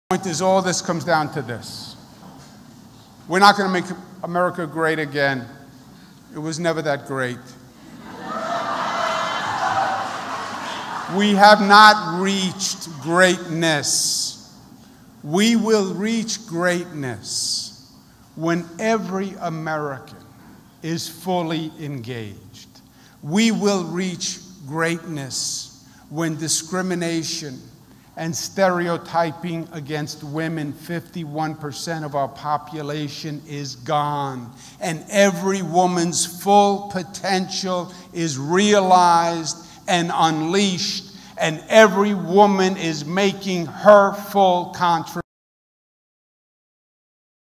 Point is, all this comes down to this. We're not going to make America great again. It was never that great. We have not reached greatness. We will reach greatness when every American is fully engaged. We will reach greatness when discrimination and stereotyping against women, 51% of our population, is gone, and every woman's full potential is realized and unleashed, and every woman is making her full contribution.